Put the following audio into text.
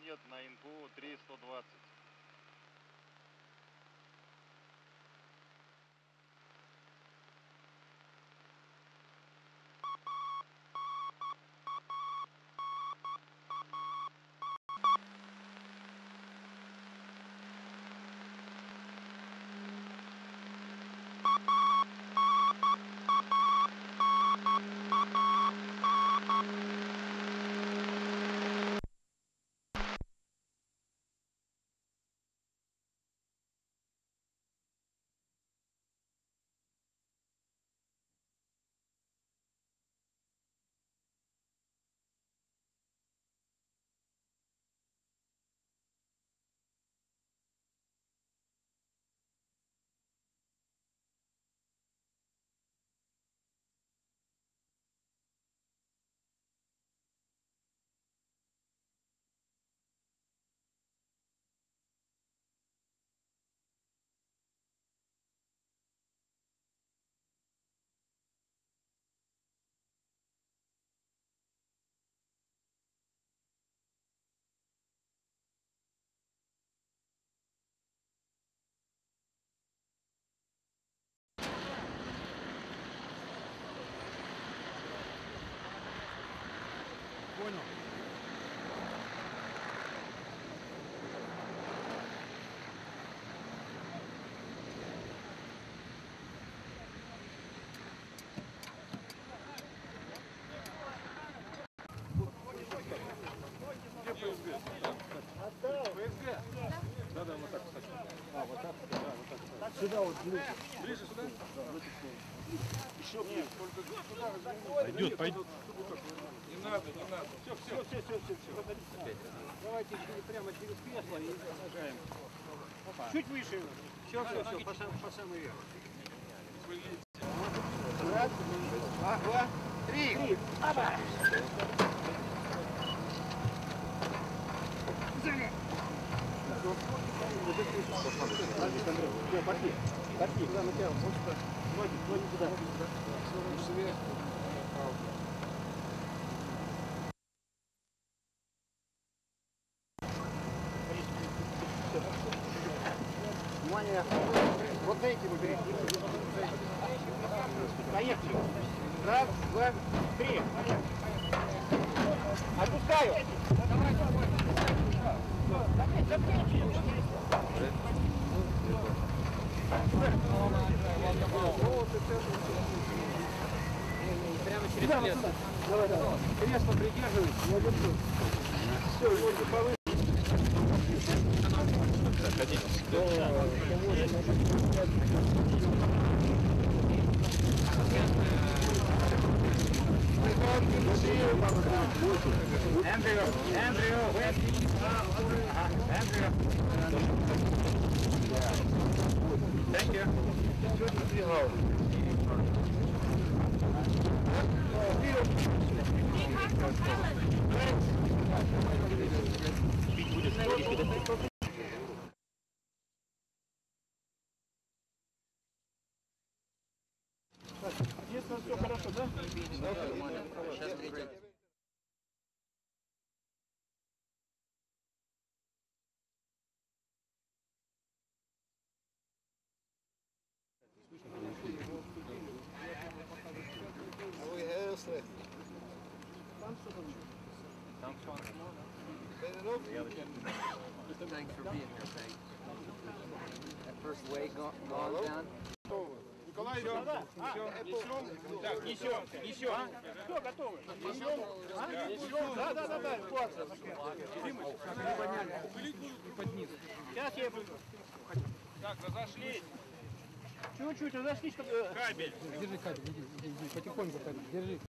Петtit на инпу 3120. Понял. Где ПСГ? ПСГ? Да, вот так, кстати. Вот так? Да, вот так. Сюда вот ближе. Ближе сюда? Да. Еще ближе. Только сюда развернуть. Пойдет. Не надо. Все. Давайте прямо через кресло и сажаем. Чуть выше. Все, по самый верх. Раз, два, три. Опа! Пошли, куда мы тянем? Ноги туда. Внимание, вот эти выберите. Поехали. Раз, два, три. Отпускаю. Прямо через кресло. Давай. Кресло придерживай. Я держу. Все, вот повыше. Andrew, thank you. Здесь все хорошо, да? Thanks for being here. Thanks. That first wave gone down. Николай, все, несем. Так, несем. Все, готовы? Несем? Да. Вот. Под низ. Сейчас я буду. Так, разошлись. Чуть-чуть разошлись, чтобы... Кабель. Держи кабель, иди, потихоньку кабель, держи.